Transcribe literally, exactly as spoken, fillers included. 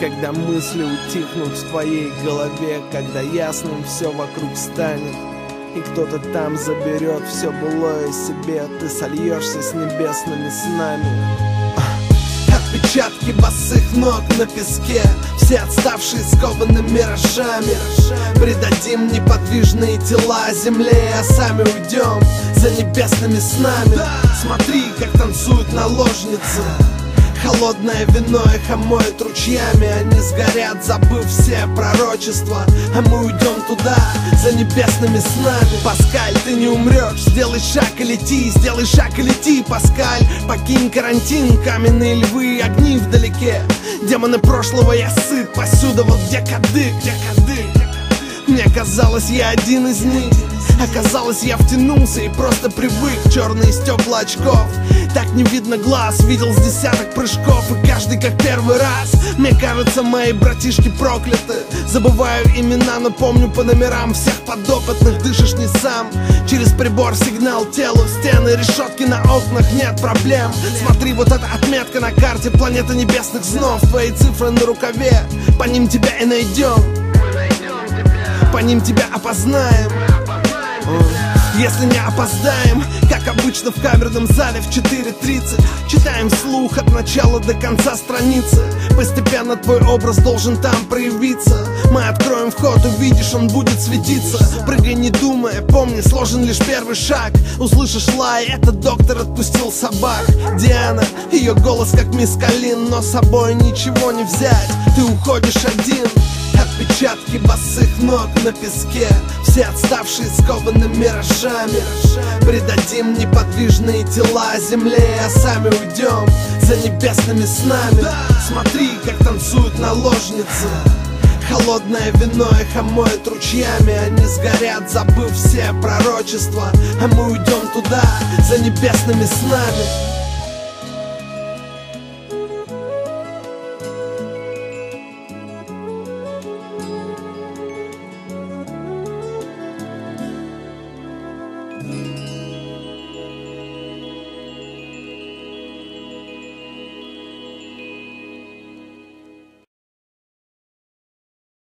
когда мысли утихнут в твоей голове, когда ясным все вокруг станет, и кто-то там заберет все былое себе, ты сольешься с небесными снами. Отпечатки босых ног на песке, все отставшие скованы миражами. Предадим неподвижные тела земле, а сами уйдем за небесными снами. Смотри, как танцуют наложницы, холодное вино их омоет ручьями. Они сгорят, забыв все пророчества, а мы уйдем туда за небесными снами. Паскаль, ты не умрешь, сделай шаг и лети, сделай шаг и лети, Паскаль. Покинь карантин, каменные львы и огни вдалеке. Демоны прошлого, я сыт, посюда вот где кадык, где кадык. Мне казалось, я один из них, оказалось, я втянулся и просто привык. Черные стекла очков, так не видно глаз, видел с десяток прыжков, и каждый как первый раз. Мне кажется, мои братишки прокляты, забываю имена, но помню по номерам всех подопытных. Дышишь не сам, через прибор сигнал телу, стены, решетки на окнах, нет проблем. Смотри, вот эта отметка на карте, планета небесных снов. Твои цифры на рукаве, по ним тебя и найдем, по ним тебя опознаем. Если не опоздаем, как обычно в камерном зале в четыре тридцать, читаем вслух от начала до конца страницы. Постепенно твой образ должен там проявиться. Мы откроем вход, увидишь, он будет светиться. Прыгай не думая, помни, сложен лишь первый шаг. Услышишь лай, этот доктор отпустил собак. Диана, ее голос как мисс Калин, но с собой ничего не взять, ты уходишь один. Отпечатки босых ног на песке, все отставшие скованы миражами. Предадим неподвижные тела земле, а сами уйдем за небесными снами. Смотри, как танцуют наложницы, холодное вино их омоет ручьями. Они сгорят, забыв все пророчества, а мы уйдем туда за небесными снами.